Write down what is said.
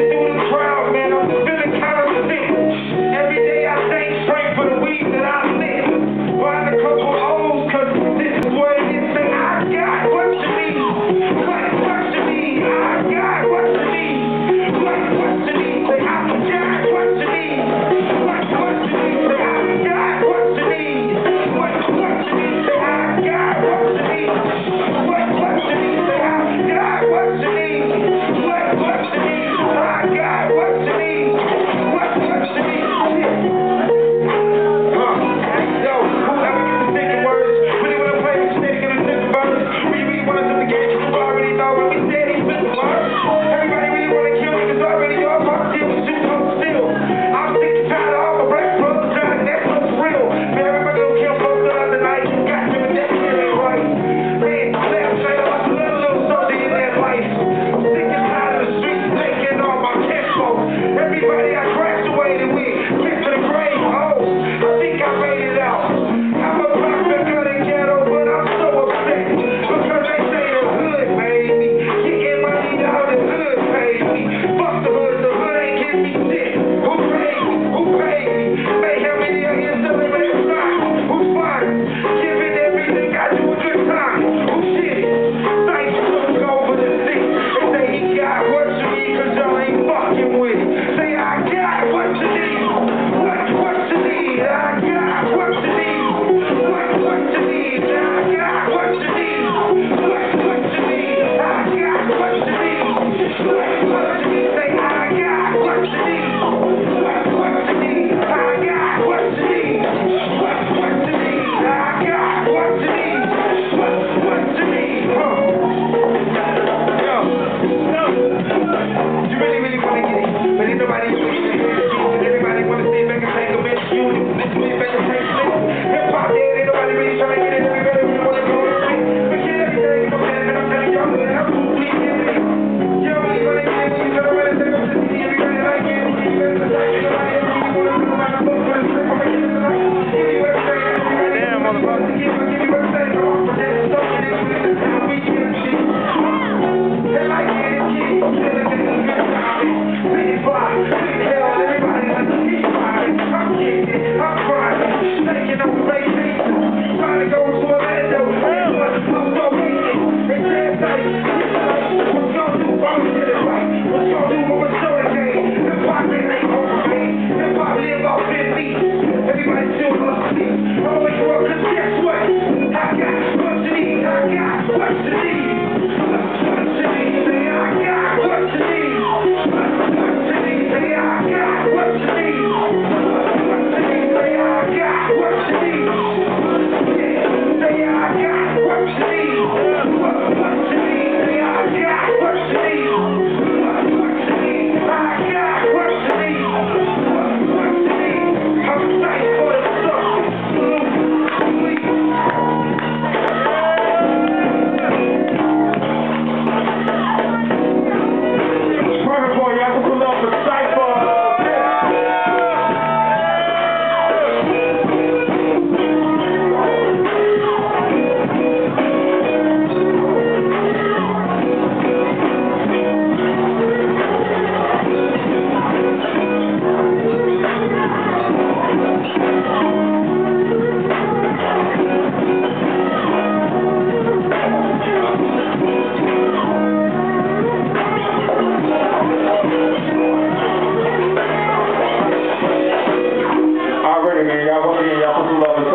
walking through the crowd, man, I'm feeling kind of sick. Every day I thank straight for the weed that I lit. Buying a couple O's, cause this is what it is. Say, I got what you need. What you need? I got what you need. What you need? Say, I got what you need. What you need? Say, I got what you need. What you need? Say, I got what you need. What you need? Say, I got what you need. What you need? I got what you need. What you need? Yo, whoever gets the thinking words, really wanna play with snake and the thinking birds. We really wanna do the game, you already know when we said he's been the words. Everybody really wanna kill me, cause already y'all pop deal with shit on still. I'm sick and tired of all my black brothers trying to next what's real. Man, everybody don't kill folks the other night. Got me with that shit ain't right. Man, left straight up, I love a little something in that life. I'm sick and tired of the streets taking all my tempo. Everybody I graduated with, get to the grave. Oh, I think I made it out. I'm a prophet of the ghetto, but I'm so upset. Because they say the hood made me. Getting money out the hood paid me. Fuck the hood ain't give me shit. Who paid me? Who paid me? Hey, how many of you still in the side? Who's fine? Giving everything I do a good time. Who shit it? Thanks to look over the seat. They say he got what you need, cause y'all ain't fucking with it. Say I got what you need. What you need? I got what you need. What you need? I got what you need. What you need? I got what you need. What you need? Say I got what you need. What you need? I got what you need. What you need? I got what you need. What you need? Yo, you really wanna get it, but ain't nobody really get it. Everybody wanna sit back and take a minute. You sit back and take a minute. Hip hop dead, ain't nobody really trying to get it. Everybody really wanna go to sleep. Forget everything, I'm telling y'all, man, I'm too deep in it. You don't really wanna get it when you turn around and say, I'm just see everybody like it. Everybody like it, nobody else really wanna do like a book for the slip. I'm gonna give it tonight. Give you everything. Damn, motherfucker. Give you everything. Come on, forget it. Don't get it. This is how we get it, shit. They like it, kid. Big fly, big hell, everybody like to keep riding. I'm getting it, I'm grinding, taking on vacation, trying to go to Orlando. I'm so weak. They said, like, what you gonna do? I'm get it right. What you gonna do when we show the game? Hip hop ain't over me. Hip hop live off in me. Everybody still loves me. I'm always wrong, cause guess what? I got what you need. I got what you need. What you need? Say I got what you need. Say I got what you need. Say I got what you need. Say I got what you need. What you need? Say I got what you need. What you need? I got what you need. What you need? I'm excited for the stuff. Perfect boy, y'all can pull up for Cyfa Alright, man, y'all once again, y'all put some love in